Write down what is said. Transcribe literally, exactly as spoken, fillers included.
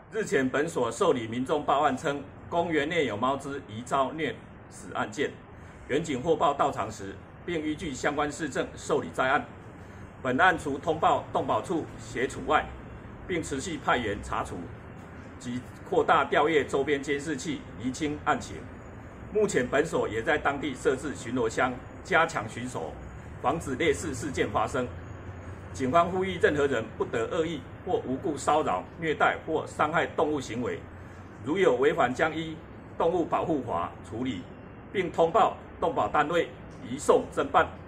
日前，本所受理民众报案称，公园内有猫只疑遭虐死案件，员警获报到场时，并依据相关事证受理在案。本案除通报动保处协处外，并持续派员查处及扩大调阅周边监视器，厘清案情。目前，本所也在当地设置巡逻箱，加强巡守，防止类似事件发生。警方呼吁任何人不得恶意或无故骚扰、虐待或伤害动物行为，如有违反，将依动物保护法处理，并通报动保单位移送侦办。